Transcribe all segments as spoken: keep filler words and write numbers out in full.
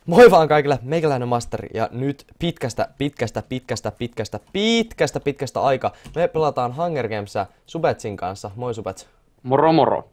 Moi vaan kaikille, meikäläinen Masteri, ja nyt pitkästä, pitkästä, pitkästä, pitkästä, pitkästä, pitkästä aikaa me pelataan Hunger Gamesia Subetsin kanssa. Moi Subets. Moro moro.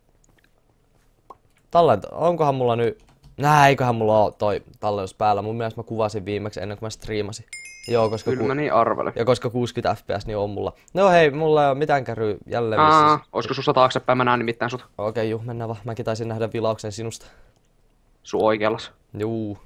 Tallent, onkohan mulla nyt... Nää, eiköhän mulla oo toi tallennus päällä. Mun mielestä mä kuvasin viimeksi ennen kuin mä striimasin. Joo, koska... Kyllä mä niin arvelen. Ja koska kuusikymmentä F P S niin on mulla. No hei, mulla ei oo mitään käryä jälleen missä. Aa, oisko sussa taaksepäin? Mä näen nimittäin sut. Okei, okay, juu, mennään vaan. Mäkin taisin nähdä vilauksen sinusta. Sun oikeallas. Juu.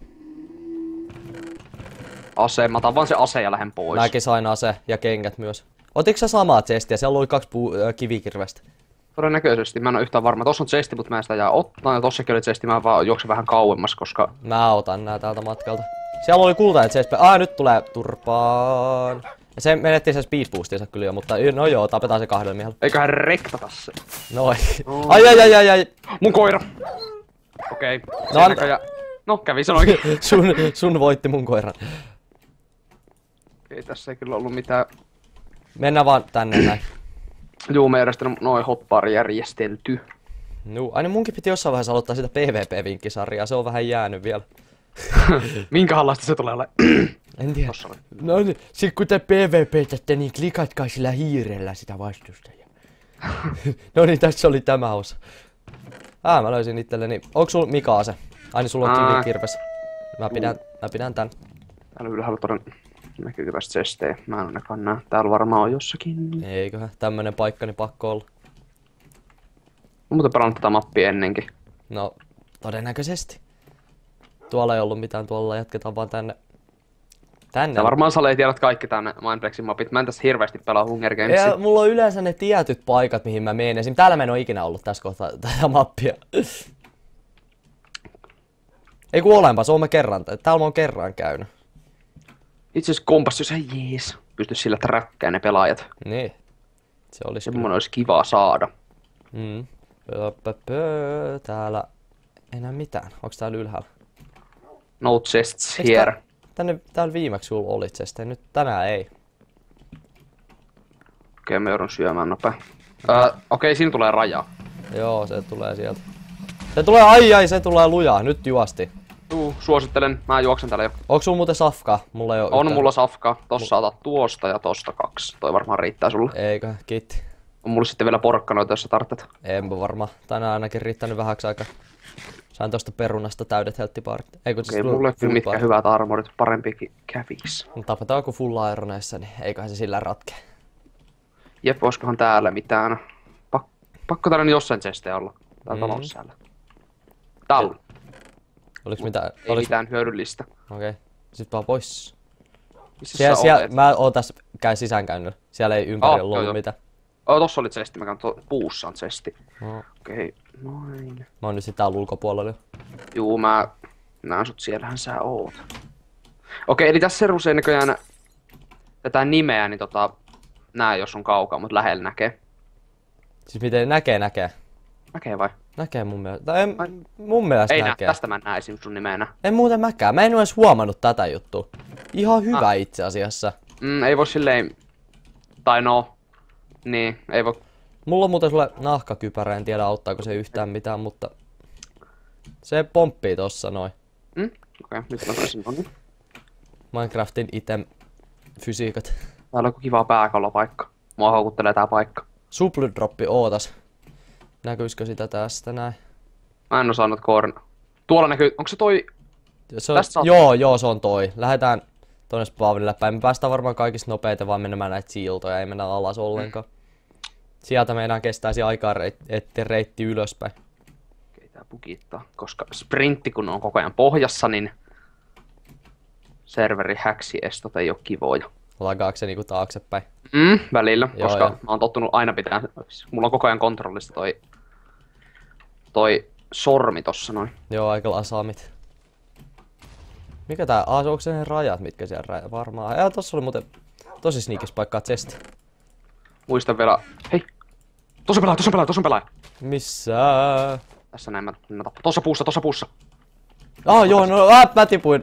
Ase, mä otan vaan se ase ja lähden pois. Mäkin sain ase ja kengät myös. Otitko sä samaa chestiä? Siellä oli kaksi puu, äh, kivikirvestä. Todennäköisesti, mä en oo yhtään varma. Tossa on chesti, mutta mä en sitä jää ottaa. Ja tossakin oli chesti, mä vaan juoksen vähän kauemmas, koska... Mä otan nää täältä matkalta. Siellä oli kultainen chest. Ah, nyt tulee turpaan. Ja se menettiin sen speed boostinsa kyllä jo, mutta no joo, tapetaan se kahdella miehellä. Eiköhän rektata se. Noin. Ai ai ai ai ai. Mun koira! Okei. Okay. No, an... näköjään... no kävi se oikein. sun, sun voitti mun koiran. Okei, okay, tässä ei kyllä ollut mitään... Mennään vaan tänne näin. Juu, me järjestänyt noin hotbar järjestelty. No, aina munkin piti jossain vaiheessa aloittaa sitä P V P-vinkkisarjaa, se on vähän jäänyt vielä. Minkälaista se tulee olemaan? En tiedä. No niin, sit kun te P V P:tätte, niin klikatkaa sillä hiirellä sitä vastustajaa. No niin, tässä oli tämä osa. Ää, mä löysin itselleni. Onko sulla Mika-ase? Ai niin, sulla on kivikirves. Mä pidän, mä pidän tän. Täällä ylhäällä toden näkyykö tästä chestejä? Mä en ainakaan näe. Täällä varmaan on jossakin. Eiköhän, tämmönen paikka niin pakko olla. Mä muuten pelannut tätä mappia ennenkin. No, todennäköisesti. Tuolla ei ollut mitään, tuolla jatketaan vaan tänne. Tänne. Ja varmaan sä tiedät kaikki tänne Mindplexin mapit. Mä en tässä hirveästi pelaa Hunger Gamesia. Ja mulla on yleensä ne tietyt paikat, mihin mä menen. Esim. Täällä mä en oo ikinä ollut tässä kohtaa tätä mappia. Ei kun olenpas, oon mä kerran. Täällä mä oon kerran käynyt. Itse asiassa kompassi, jos ei jees. Pystyis sillä träkkään ne pelaajat. Niin. Se olisi semmonen olisi kivaa saada. Mm. Pö, pö, pö. Täällä ei näe mitään. Onks täällä ylhäällä? No chests here. Tää, tänne, täällä viimeksi sulla oli chestejä, nyt tänään ei. Okei, okay, mä joudun syömään nopea. Öö, Okei, okay, siinä tulee raja. Joo, se tulee sieltä. Se tulee, ai ai, se tulee lujaa, nyt juosti. Juu, suosittelen, mä juoksen täällä jo. Onko sulla muuten safkaa? Mulla ei oo On yhtään. mulla safkaa, tossa otat tuosta ja tosta kaksi. Toi varmaan riittää sulle. Eikö, kiitti. On mulla sitten vielä porkkanoita, jos sä tarvitset. Enpä varmaan, tänään ainakin riittänyt vähäksi aikaa. Sain tosta perunasta täydet health-baarit. Eikö Okei, okay, mulle kyllä mitkä hyvät armorit, parempikin kävis. Tapetaan joku full ironeissa, niin eiköhän se sillä ratkea. Jep, oiskohan täällä mitään. Pak pakko täällä nyt jossain chestejä olla. Täällä Mm. talon sisällä. Täällä. Oliks mitään? Ei Oliks... mitään hyödyllistä. Okei. Okay. Sitten vaan pois. Missä Siellä, sä siellä, olet? mä oon tässä käy sisäänkäynnillä. Siellä ei ympärillä Oh, ollut joo, mitään. Oh, tossa oli chesti, mä käyn to puussa on chesti. No. Okei, okay, noin. Mä oon nyt sit täällä ulkopuolella jo. Juu, mä näen sut, siellähän sä oot. Okei, okay, eli tässä servussa ei näköjään tätä nimeä, niin tota, nää jos on kaukaa, mut lähellä näkee. Siis miten näkee, näkee? Näkee vai? Näkee mun mielestä. Tai en, mun mielestä ei näkee. Nää, tästä mä en näe esim sun nimeä. En muuten mäkään. Mä en oo edes huomannut tätä juttua. Ihan hyvä ah. itse asiassa. Mm, ei voi silleen... Tai no... Niin, ei voi... Mulla on muuten sulle nahkakypärä, en tiedä auttaako se yhtään mitään, mutta... Se pomppii tossa noin. Mm? Okei, okay, nyt mä taisin tonne. Minecraftin item fysiikat. Täällä on kivaa pääkallopaikka. Mua houkuttelee tää paikka. Supplydroppi, ootas. Näkyisikö sitä tästä näin? Mä en oo saanut koorna. Tuolla näkyy... Onko se toi... Se on, joo, joo, se on toi. Lähdetään tonne spawnille päin. Me päästään varmaan kaikista nopeita vaan menemään näitä siltoja, ei mennä alas ollenkaan. Mm. Sieltä meidän kestäisi aikaa reit, ettei reitti ylöspäin. Okei, tää bugittaa. Koska sprintti kun on koko ajan pohjassa, niin... Serveri häksiestot ei oo kivoja. Lagaako se niinku taaksepäin? Mm, välillä, joo, koska joo. mä oon tottunut aina pitää... Mulla on koko ajan kontrollista toi... Toi sormi tossa noin. Joo, aika lasaamit. Mikä tää? Ah, onko se ne rajat, mitkä siellä rajat? Varmaan. Ja tossa oli muuten tosi sneakis paikkaa chesti. Muistan vielä... Hei! Tossa pelaaja, tossa pelaaja, tossa pelaaja! Missä? Tässä näin mä, mä tappan. Tossa puussa, tossa puussa! Ah joo, no äh, mä tipuin.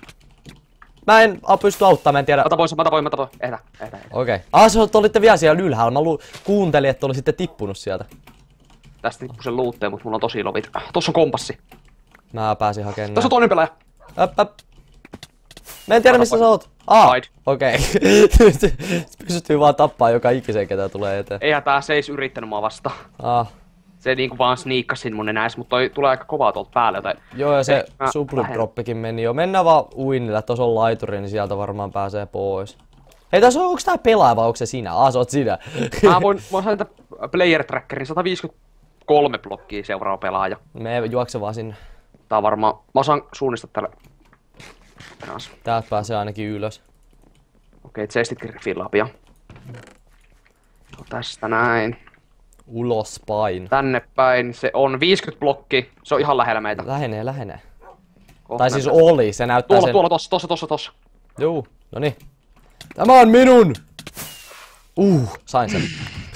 Mä en a, pysty auttamaan, mä en tiedä. Mä tapoin, mä tapoin, mä tapoin. Ehtä, ehtä, ehtä. Okei. Okay. Ah, se olitte vielä siellä ylhäällä. Mä lu kuuntelin, että olisitte tippunut sieltä. Tästä tippui sen luutteen, mutta mulla on tosi lovit. Tossa on kompassi. Mä pääsin hakemaan. Tässä on toinen pelaaja. Äp, äp. Mä en tiedä missä sä oot. Ah, okei. Okay. Pystyy vaan tappaa joka ikisen, ketä tulee eteen. Eihän tää se eis yrittänyt mua vastaan. Ah. Se niinku vaan sniikkasin mun nenäis, mutta toi tulee aika kovaa tuolta päälle, joten... Joo, ja se supply-droppikin meni jo. Mennään vaan uinille, tuossa on laituri, niin sieltä varmaan pääsee pois. Hei, tässä on, onks tää pelaaja vai onks se sinä? Ah, se oot sinä. Mä voin, voin saada player trackerin, sata viisikymmentäkolme blokkia seuraava pelaaja. Me juokse vaan sinne. Tää on varmaan, mä osaan suunnistaa tälle. Täältä pääsee ainakin ylös. Okei, chestitkin refillaa pian. No, tästä näin. Ulospäin. Tänne päin, se on viisikymmentä blokki, se on ihan lähellä meitä. Lähenee, lähenee. Oh, tai siis oli, se näyttää tuolla, sen... Tuolla, tossa, tossa, tossa, tossa. Juu, noniin. Tämä on minun! Uh, sain sen.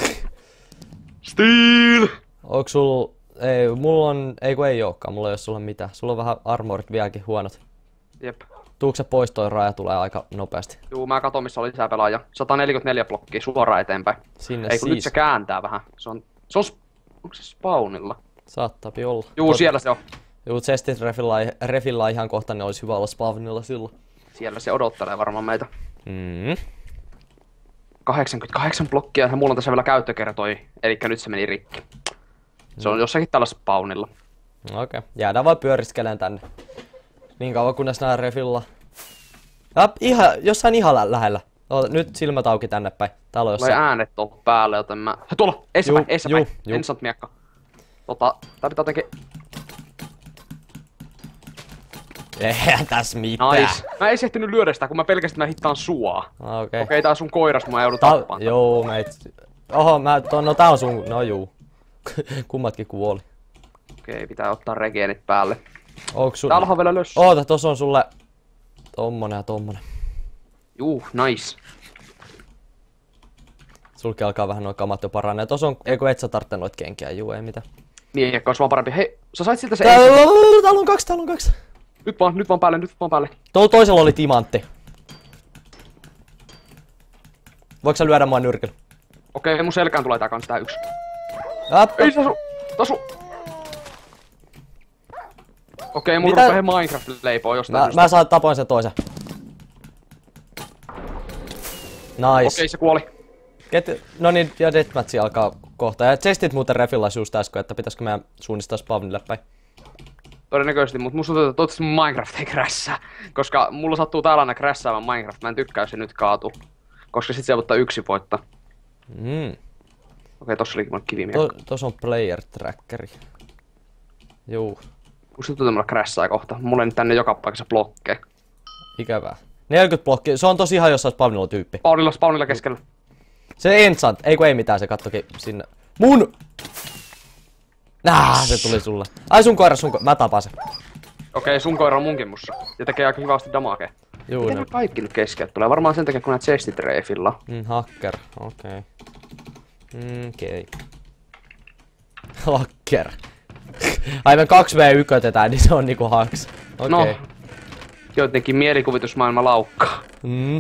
Steel! Onks sul... Ei, mulla on... Ei kun ei ookaan, mulla ei oo sulle mitään. Sulla on vähän armorit vieläkin huonot. Jep. Tuuko se pois, toi raja tulee aika nopeasti? Juu, mä katon missä oli lisää pelaaja. sata neljäkymmentäneljä blokkia suoraan eteenpäin. Sinne ei kun siis. nyt se kääntää vähän. Se on... Se on... Onko se spawnilla? Saattaapi olla. Juu, Tot... siellä se on. Juu, chestit refillaa, refillaa ihan kohta, niin olisi hyvä olla spawnilla silloin. Siellä se odottelee varmaan meitä. Mm. kahdeksankymmentäkahdeksan blokkia ja mulla on tässä vielä käyttökertoi, eli nyt se meni rikki. Se on jossakin tällä spawnilla. Okei, okay. Jäädään vaan pyöriskeleen tänne. Niin kauan kunnes nää refilla. Ja, ihan, jossain ihan lä lähellä. No, nyt silmät auki tänne päin. Täällä on jossain. Mulla ei äänet on päällä, joten mä... Tuolla! Eessä päin, eessä päin. Instant miekka. Tota, tää pitää jotenkin... Eihän tässä mitään. Nice. Mä en ehtinyt lyödä sitä, kun mä pelkästään mä hittaan sua. Okei. Okay. Okei, okay, tää on sun koiras, mä joudun Ta tappaan. Joo, meit... Oho, mä... To, no tää on sun... No juu. Kummatkin kuoli. Okei, okay, pitää ottaa regeenit päälle. Onks sun... Täällä on vielä lössy. Oota, tossa on sulle... Tommonen ja tommonen. Juu, nice. Sulki alkaa vähän noin kamat jo paranee. Tossa on... Eikö et sä tarvitse noit kenkiä? Juu, ei mitään. Niin, ehkä olisi vaan parempi. Hei, sä sait siltä se Täällä, täällä on kaksi, täällä on kaksi. Nyt vaan, nyt vaan päälle, nyt vaan päälle. Tuolla toisella oli timantti. Voitko sä lyödä mua nyrkillä? Okei, okay, mun selkään tulee tää kans tää yksi. Äppä. Ei tasu, tasu. Okei, okay, mun rupee Minecraft leipoo jostain. Mä, mä saan tapoin sen toisen. Nice. Okei, okay, se kuoli. Ket... No niin, ja deathmatchi alkaa kohta. Ja chestit muuten refillas just äsken, että pitäisikö meidän suunnistaa spawnille päin. Todennäköisesti, mutta musta tuntuu, että toivottavasti mun Minecraft ei crashaa. Koska mulla sattuu täällä aina crashaamaan Minecraft, mä en tykkää se nyt kaatu. Koska sit se ottaa yksi voittaa. Mm. Okei, okay, tossa olikin mun kivimiekka. To, tossa on player trackeri. Juu. Musta tuntuu, että mulla crashaa kohta. Mulla ei nyt tänne joka paikassa blokkeja. Ikävää. neljäkymmentä blokkia, se on tosi ihan jossain spawnilla tyyppi. Spawnilla, spawnilla keskellä. Se enchant, ei kun ei mitään, se kattoki sinne. Mun! Nää, se tuli sulle. Ai sun koira, sun koira, mä tapan sen. Okei, okay, sun koira on munkin mussa. Ja tekee aika hivasti damakea. Juu, miten ne kaikki nyt keskeltä tulee? Varmaan sen takia kun nää chestit reifilla. Mm, hacker, okei. Okay. Mm, okei. Okay. Hacker. Aivan kaksi vee ykötetään, niin se on niinku haks. Okei. Okay. No, jotenkin mielikuvitusmaailma laukkaa. Mm.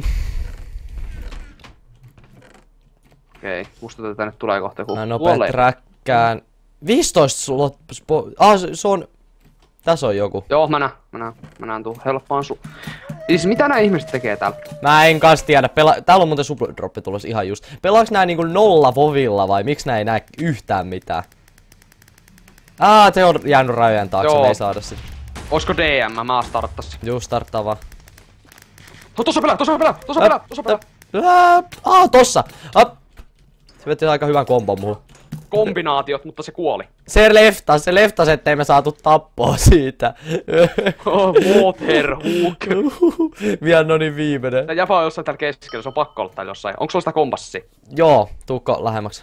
Okei, okay, musta tätä nyt tulee kohta joku. Mä nopea träkkään. viisitoista slot... Ah, se on... Tässä on joku. Joo, mä näen, mä näen, mä näen tuu helppaan su... Siis mitä nää ihmiset tekee täällä? Mä en kans tiedä, Pela... täällä on muuten superdroppi tulos ihan just. Pelaaks nää niinku nolla vovilla vai miksi nää ei näe yhtään mitään? Aa, se on jäänyt rajojen taakse, me ei saada sit. Oisko D M? Mä starttas. Juu, starttaa vaan. Oh, tossa pelaa, tossa pelaa, tossa pelaa, tossa pelaa. Aa, tossa! Ap. Se veti aika hyvän kombon muuhun. Kombinaatiot, mutta se kuoli. Se leftas, se leftas, ettei me saatu tappoa siitä. Oh, waterhook. Vielä no niin viimeinen. Tää jäpä on jossain täällä keskellä, se on pakko olla täällä jossain. Onko sulla sitä kompassia? Joo, tuukko lähemmäksi.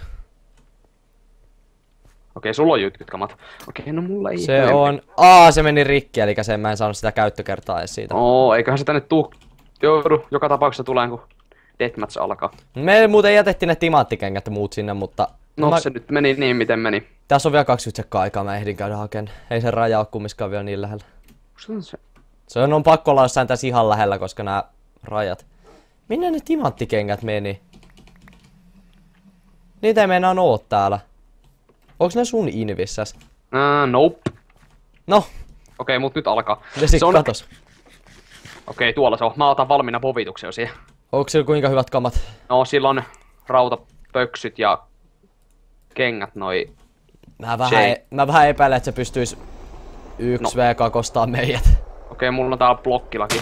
Okei, sulla on jytkytkamat. Okei, no mulla ei. Se on... Aa, se meni rikki, eli sen mä en saanut sitä käyttökertaa edes siitä. Oo, eiköhän se tänne tuu... Joudu, joka tapauksessa tulee kun deathmatch alkaa. Me muuten jätettiin ne timaattikengät ja muut sinne, mutta... No mä... se nyt meni niin miten meni. Tässä on vielä kaksikymmentä sekkaa aikaa, mä ehdin käydä hakemaan. Ei se raja oo kummiskaan vielä niin lähellä. Se? Se on, on pakko olla jossain tässä ihan lähellä, koska nämä rajat... Minne ne timanttikengät meni? Niitä ei meinaa oo täällä. Onks ne sun invissäs? Uh, nope. No. Okei, mut nyt alkaa. Se on... Katos. Okei, tuolla se on. Mä otan valmiina povituksen jo siihen. Onko sillä kuinka hyvät kamat? No, sillä on rautapöksyt ja kengät noi. Mä vähän, e mä vähän epäilen, että se pystyis yksi v kakostaa meidät. Okei, mulla on täällä blokkilaki.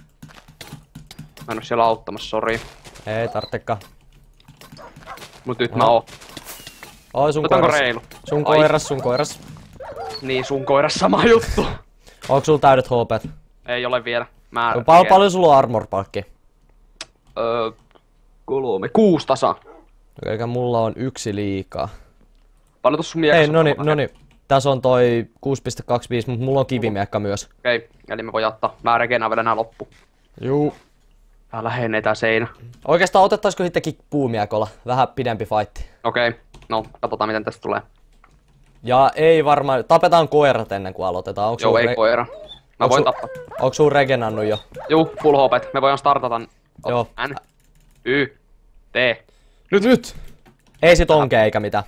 Mä en oo siellä auttamassa, sori. Ei tarttekaan. Mut nyt no. mä oon. Oi sun Otanko koiras. reilu? Sun koiras, sun koiras. Niin, sun koiras sama juttu. Onko sulla täydet H P:t? Ei ole vielä. Mä no, pal paljon sulla on armor palkki? Öö, kolme. Kuusi tasa. Eikä mulla on yksi liikaa. Paljon tossa sun miekassa? Ei, noni, noni. Tässä on toi kuusi pilkku kaksikymmentäviisi, mutta mulla on kivimiekka myös. Okei, okay, eli me voi jättää. Mä regenään vielä nää loppu. Juu. Tää lähenee tää seinä. Oikeastaan otettaisko sittenkin puumiekolla? Vähän pidempi fightti. Okei, okay. No katsotaan miten tästä tulee. Ja ei varmaan, tapetaan koirat ennen kuin aloitetaan. Onks Joo, ei koira. Mä Onks voin su... tappaa. Onko sun regenannut jo? Juu, full H P. Me voidaan startata. Joo. N. Y. T. Nyt, nyt! Ei sit onke eikä mitään.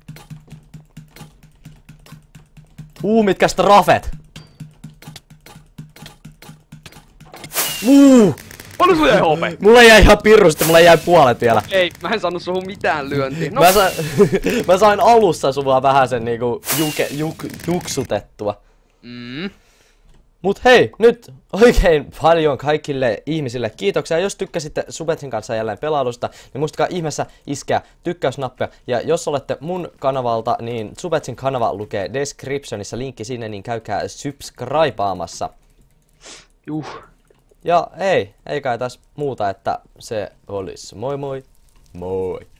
Uu, mitkä strafet! Uu! Paljon sulla jäi H P? Mulla jäi ihan pirrusti, mulla jäi puolet vielä. Ei, mä en saanut suhun mitään lyöntiä. No. Mä, sa mä sain alussa sua vähän sen niinku juke, juk, juksutettua. Mm. Mut hei, nyt oikein paljon kaikille ihmisille kiitoksia. Jos tykkäsitte Subetsin kanssa jälleen pelailusta, niin muistakaa ihmeessä iskeä tykkäysnappia. Ja jos olette mun kanavalta, niin Subetsin kanava lukee descriptionissa, linkki sinne, niin käykää subscribeaamassa. Juh. Ja ei, ei kai tässä muuta, että se olisi moi moi, moi.